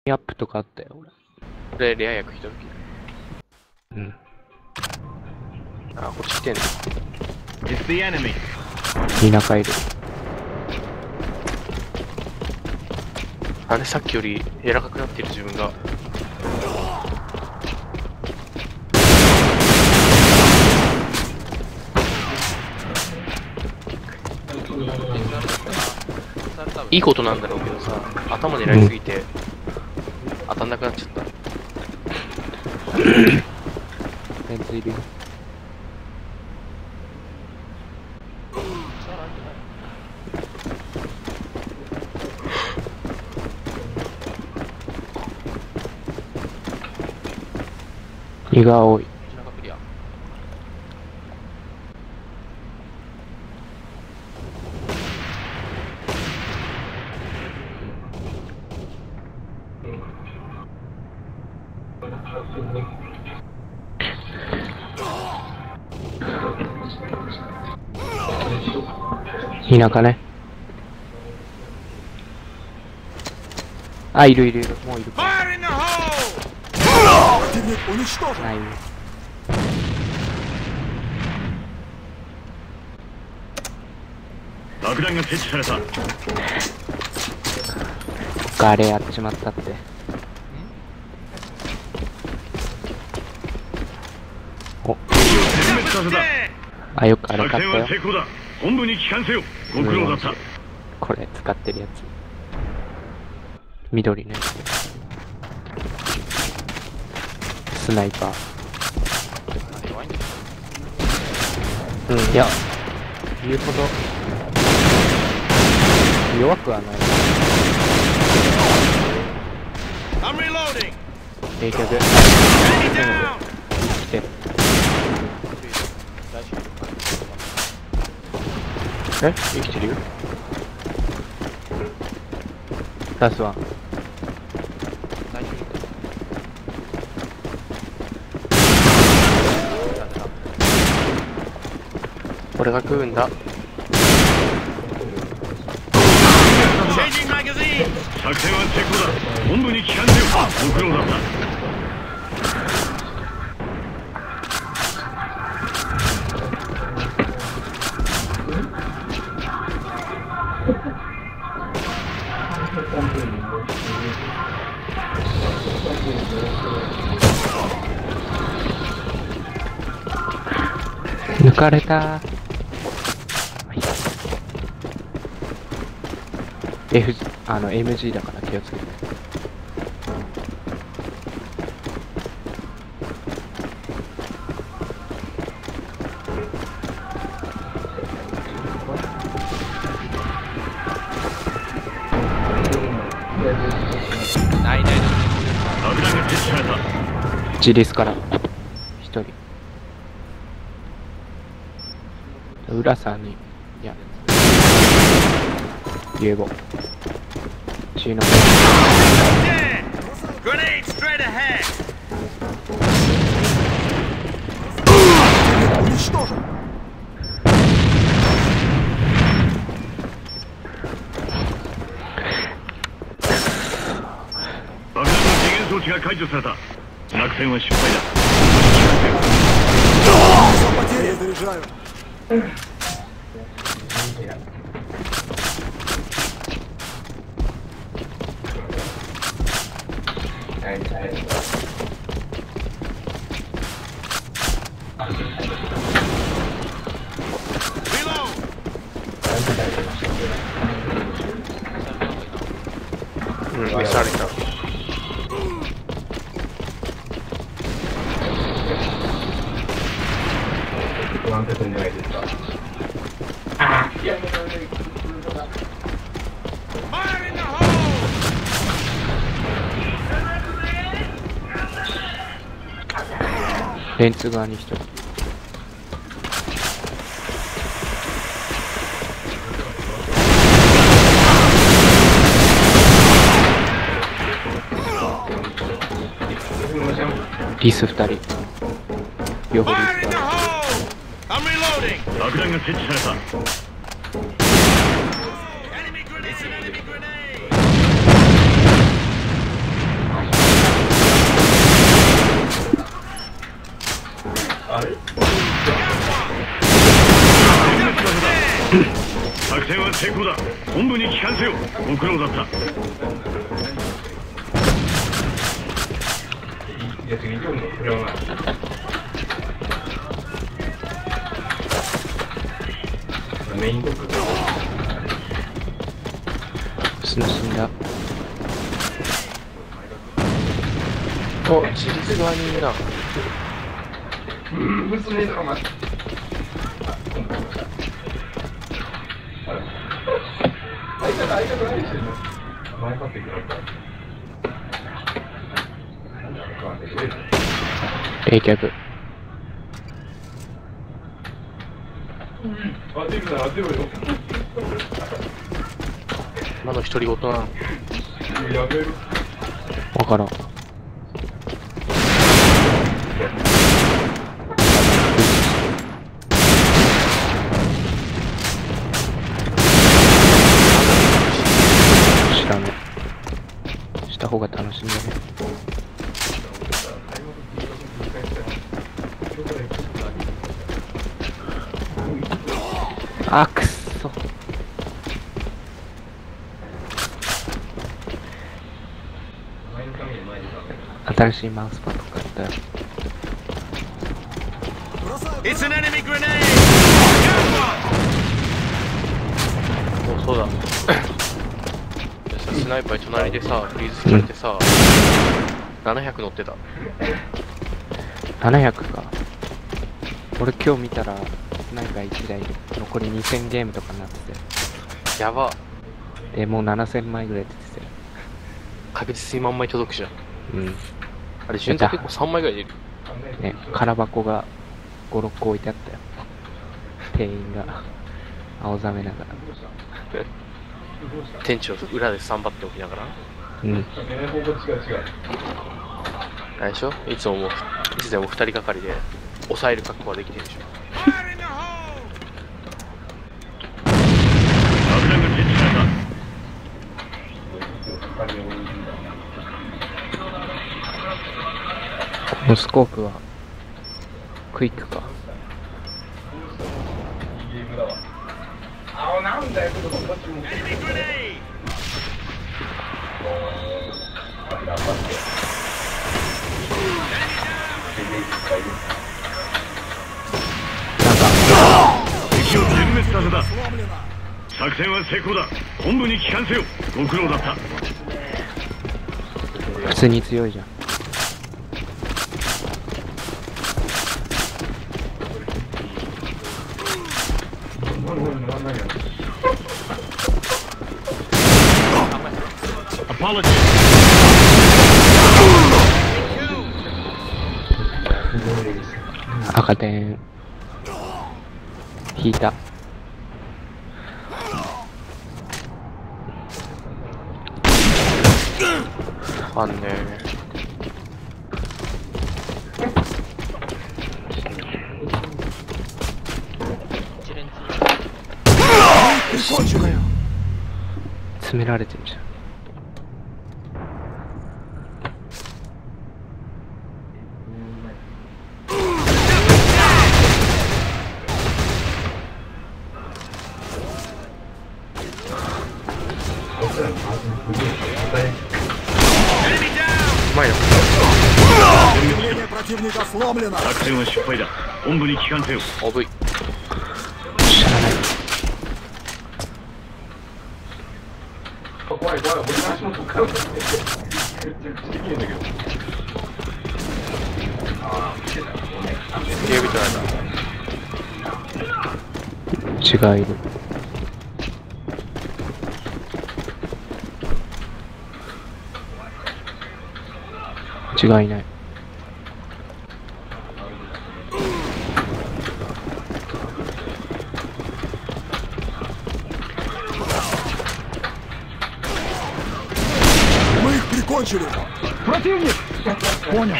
アップとかあったよ、俺。 これ、レア役一人。 うん。 あ、こっち来てんの。 It's the enemy. 田舎いる。 あれ、さっきより柔らかくなってる自分が。いいことなんだろうけどさ、頭狙いすぎて、当たんなくなっちゃった。 レンズいるよ。胃が多い。田舎ね。あ、いるいるいる。もういる。ないよ。 爆弾が設置された。 あれやっちまったって。お。あ、よくあれ買ったよ。 本部に帰還せよ。ご苦労だった。 これ使ってるやつ。緑ね。スナイパー。うん、いや、言うほど弱くはない。冷却。来て。 え、生きてるよ。 ラスワン。 俺が食うんだ。 作戦は成功だ。本部に帰還せよ。ご苦労だった。 抜かれた。F、MG だから気をつけて。 ないない。 爆弾が設置された。 ジリスから一人。浦さんに、いや、イエゴ。チーノ。 爆弾の制限装置が解除された。作戦は失敗だ。 うん、召された。 レンツ側に一人。リス二人。両方リスだ。 爆弾が設置された。 作戦は成功だ。本部に帰還せよ。ご苦労だった。 死んだ。 お、自立側にいるな。 冷却。 まだ独り言なの。 わからん。知らねえ。した方が楽しいんだね。あ、くっそ。新しいマウスパッド買ったよ。 お、そうだ。スナイパー隣でさ、フリーズされてさ、700乗ってた。 700か。俺今日見たらスナイパー1台で残り2000ゲームとかになってて。 やば。 でもう7000枚ぐらい出てて。 確実に万枚届くじゃん。 うん。 あれ、順当結構3枚ぐらい出る。 ね、空箱が5、6個置いてあったよ。店員が青ざめながら。 店長裏でサンバっておきながら。 うん。 あれでしょ、いつでも2人がかりで抑える覚悟はできてるでしょ。 爆弾が設置された。 このスコープはクイックか。 敵を全滅させた。作戦は成功だ。本部に帰還せよ。ご苦労だった。 普通に強いじゃん。赤点引いた。 あんね詰められてるじゃん。 うまいな。 作戦は失敗だ。本部に帰還せよ。 おぶい。 知らない。 警備隊血がいる。血がいない。 Мы их прикончили! Противник! Понял.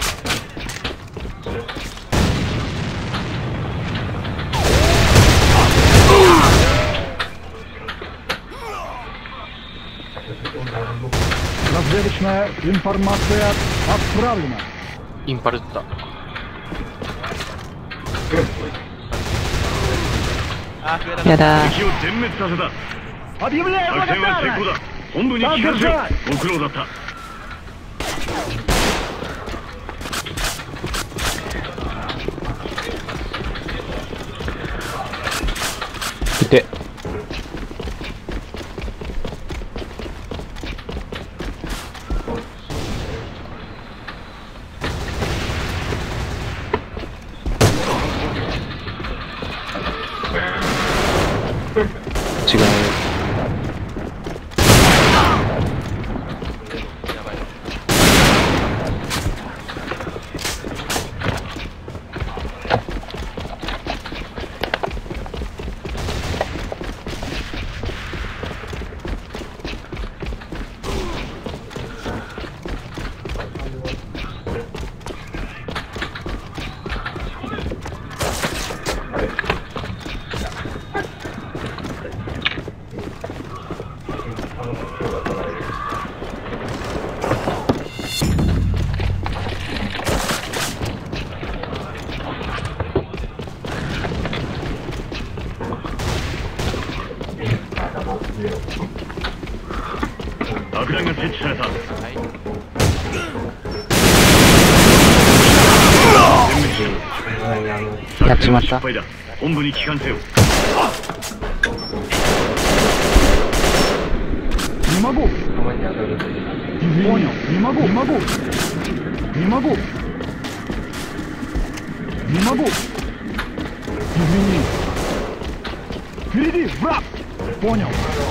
Разведочная информация отправлена. インパルッタ。 あー、増えた。 やだー。 敵を全滅させた。 Объявляю 作戦は成功 благодарность! だ。本部に聞かせよ。ご苦労だった。 いて。違う。 やばい。 爆弾が設置された。 はい。 全滅しろ。 やっちまった作戦は失敗だ。本部に帰還せよ。 Не могу! Понял, не могу, не могу! Не могу! Не могу! Извини! Впереди, враг! Понял!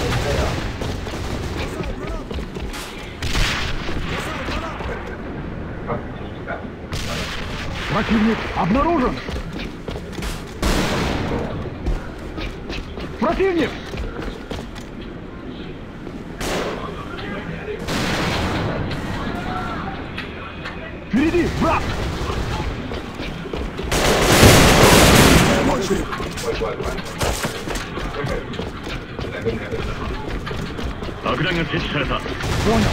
Противник обнаружен! Противник! Впереди, враг! Очередь! 爆弾が設置された。 Понял.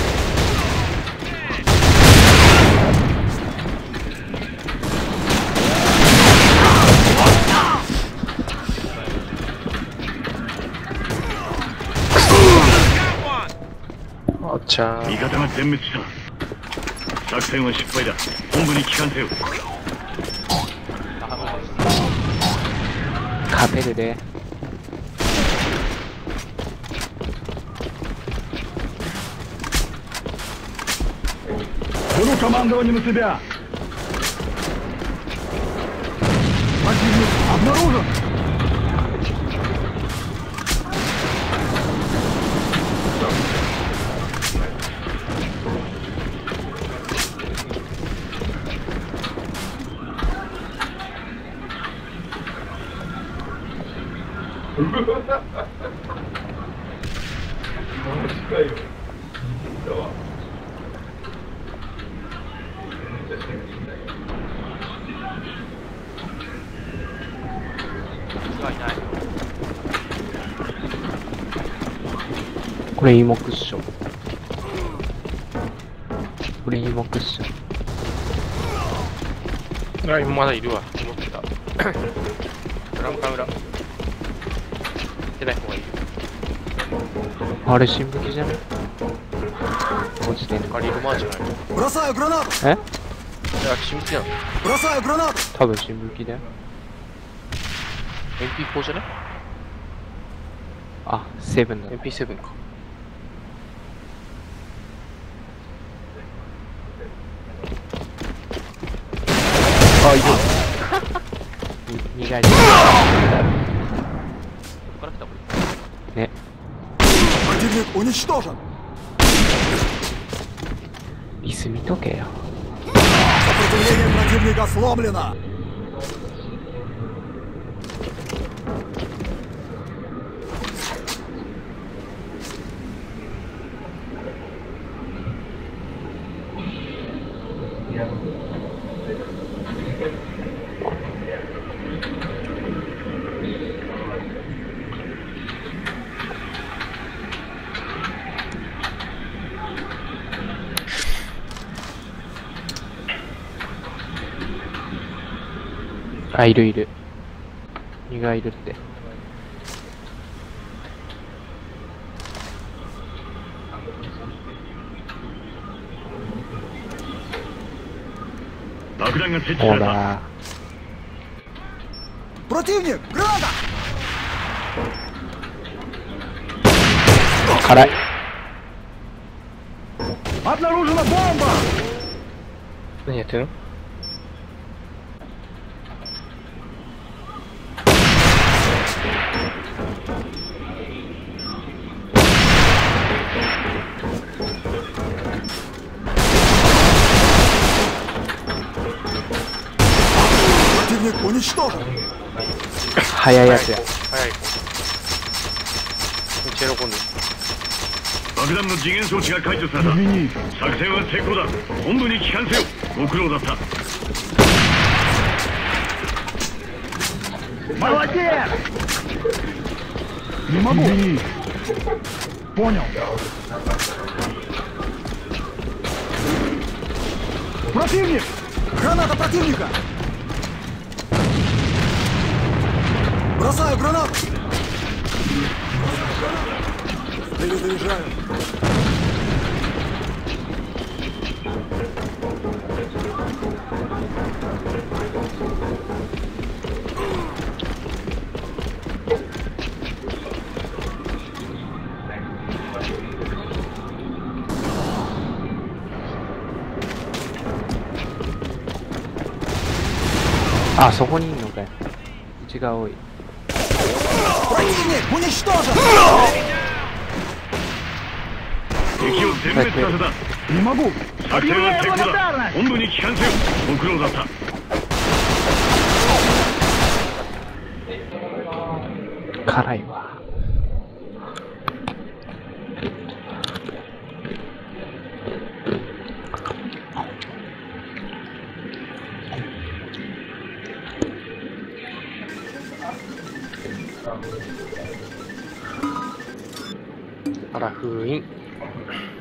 あっちゃー。 味方が全滅した。作戦は失敗だ。本部に帰還せよ。 勝てるで。 Беру командование на себя. Противник обнаружен. Давай. がいない。 これイモクッション。これイモクッション。 あ、今まだいるわ。思ってた。裏向かう裏。出ない方がいいよ。 あれ、新武器じゃね落ちてんの。 カリルマーじゃない。 Бросаю гранату! えいや、新規なの。 Бросаю гранату! 多分新武器だよ。 MP4 じゃね？ あ、セブンだ。 MP7 か。 あ、いる。逃がり。 ここから来たこれ。 ね。 Противник уничтожен! 椅子見とけよ。 Сопротивление противника сломлено! あ、いるいる。2がいるって。 爆弾が設置さほれた。 ら。 Противник! Граната! 辛い。 Обнаружена бомба! 何やってんの？ Противник уничтожен! 早いやつや。 早い。めっちゃ喜んでる。 爆弾の次元装置が解除された。 Извини. 作戦は成功だ。本部に帰還せよ。ご苦労だった。 Молодец! Не могу. Извини. Понял. Противник! Граната противника! Бросаю гранату! Перезаряжаю. А、そこにいんのかよ。内が多い。 Противник уничтожен! 敵を全滅させた。 Не могу. 作戦は Объявляю 成功だ。 благодарность! 本部に帰還せよ。ご苦労だった。 辛いわ。 あら、封印。